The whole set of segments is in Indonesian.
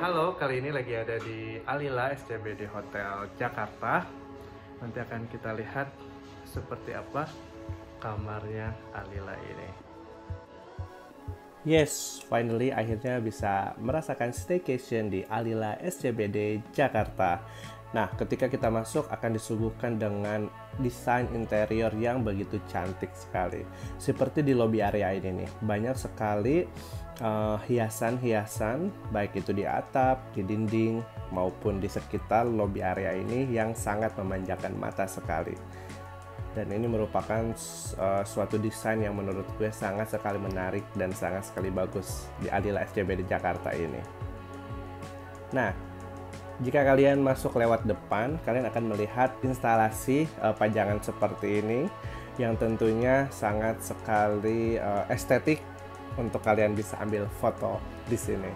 Halo, kali ini lagi ada di Alila SCBD Hotel Jakarta. Nanti akan kita lihat seperti apa kamarnya Alila ini. Yes, finally akhirnya bisa merasakan staycation di Alila SCBD Jakarta. Nah, ketika kita masuk akan disuguhkan dengan desain interior yang begitu cantik sekali. Seperti di lobby area ini nih, banyak sekali hiasan-hiasan, baik itu di atap, di dinding, maupun di sekitar lobby area ini yang sangat memanjakan mata sekali. Dan ini merupakan suatu desain yang menurut gue sangat sekali menarik dan sangat sekali bagus di Alila SCBD Jakarta ini. Nah, jika kalian masuk lewat depan, kalian akan melihat instalasi pajangan seperti ini yang tentunya sangat sekali estetik untuk kalian bisa ambil foto di sini.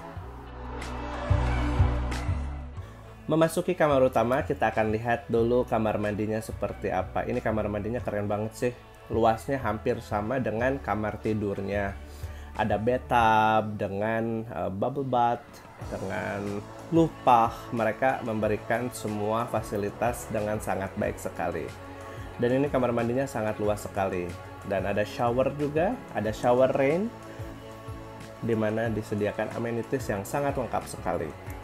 Memasuki kamar utama, kita akan lihat dulu kamar mandinya seperti apa. Ini kamar mandinya keren banget sih. Luasnya hampir sama dengan kamar tidurnya. Ada bathtub dengan bubble bath, dengan lumpah. Mereka memberikan semua fasilitas dengan sangat baik sekali. Dan ini kamar mandinya sangat luas sekali. Dan ada shower juga, ada shower rain, di mana disediakan amenities yang sangat lengkap sekali.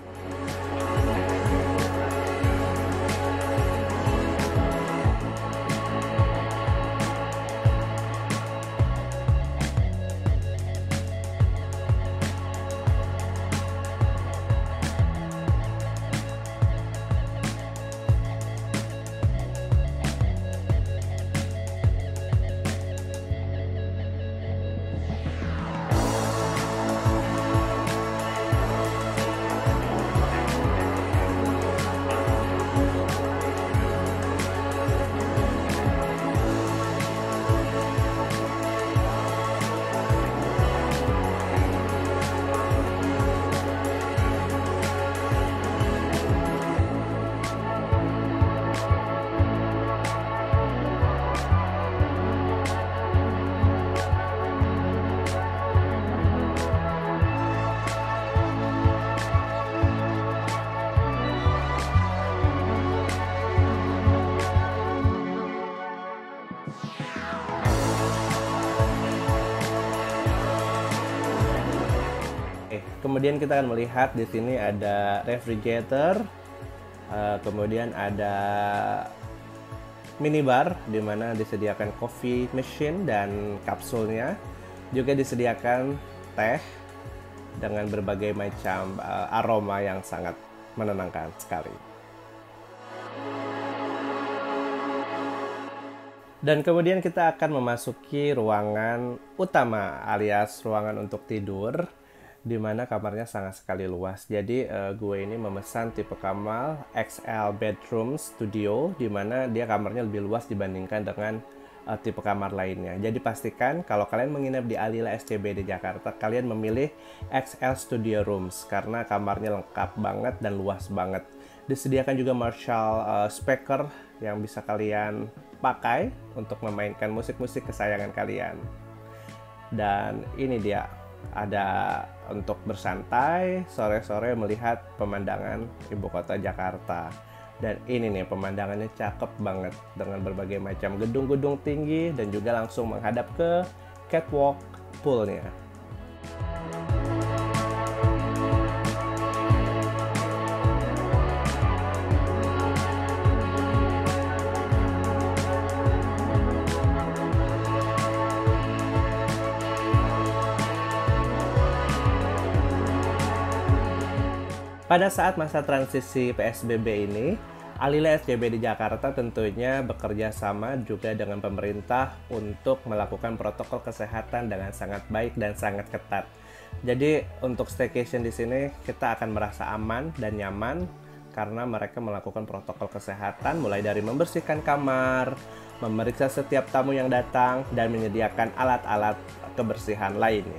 Kemudian kita akan melihat di sini ada refrigerator, kemudian ada minibar di mana disediakan coffee machine dan kapsulnya. Juga disediakan teh dengan berbagai macam aroma yang sangat menenangkan sekali. Dan kemudian kita akan memasuki ruangan utama alias ruangan untuk tidur, di mana kamarnya sangat sekali luas. Jadi gue ini memesan tipe kamar XL Bedroom Studio, di mana dia kamarnya lebih luas dibandingkan dengan tipe kamar lainnya. Jadi pastikan kalau kalian menginap di Alila SCBD Jakarta, kalian memilih XL Studio Rooms karena kamarnya lengkap banget dan luas banget. Disediakan juga Marshall speaker yang bisa kalian pakai untuk memainkan musik-musik kesayangan kalian. Dan ini dia, ada untuk bersantai sore-sore melihat pemandangan ibu kota Jakarta. Dan ini nih pemandangannya cakep banget dengan berbagai macam gedung-gedung tinggi dan juga langsung menghadap ke catwalk poolnya. Pada saat masa transisi PSBB ini, Alila SCBD Jakarta tentunya bekerja sama juga dengan pemerintah untuk melakukan protokol kesehatan dengan sangat baik dan sangat ketat. Jadi untuk staycation di sini kita akan merasa aman dan nyaman karena mereka melakukan protokol kesehatan mulai dari membersihkan kamar, memeriksa setiap tamu yang datang, dan menyediakan alat-alat kebersihan lainnya.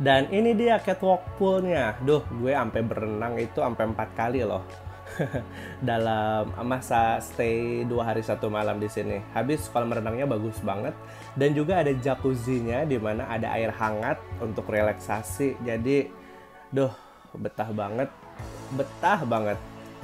Dan ini dia catwalk poolnya. Duh, gue sampai berenang itu sampai 4 kali loh. Dalam masa stay 2 hari 1 malam di sini. Habis kolam renangnya bagus banget dan juga ada jacuzzinya di mana ada air hangat untuk relaksasi. Jadi, duh, betah banget. Betah banget.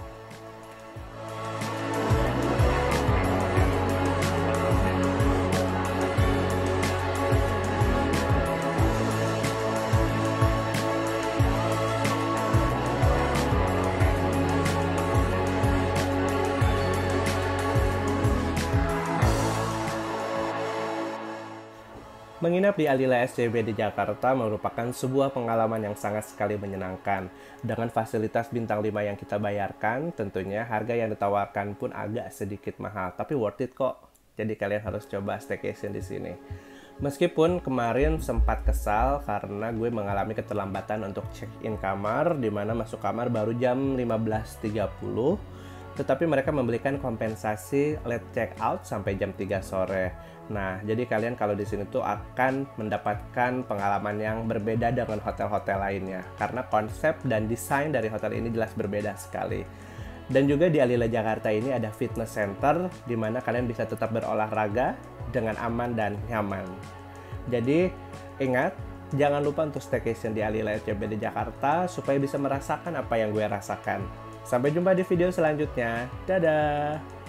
Menginap di Alila SCB di Jakarta merupakan sebuah pengalaman yang sangat sekali menyenangkan. Dengan fasilitas bintang 5 yang kita bayarkan, tentunya harga yang ditawarkan pun agak sedikit mahal, tapi worth it kok. Jadi kalian harus coba staycation di sini. Meskipun kemarin sempat kesal karena gue mengalami keterlambatan untuk check-in kamar, di mana masuk kamar baru jam 15.30. Tetapi mereka memberikan kompensasi late check out sampai jam 3 sore. Nah, jadi kalian kalau di sini tuh akan mendapatkan pengalaman yang berbeda dengan hotel-hotel lainnya. Karena konsep dan desain dari hotel ini jelas berbeda sekali. Dan juga di Alila Jakarta ini ada fitness center, di mana kalian bisa tetap berolahraga dengan aman dan nyaman. Jadi, ingat, jangan lupa untuk staycation di Alila SCB di Jakarta, supaya bisa merasakan apa yang gue rasakan. Sampai jumpa di video selanjutnya. Dadah!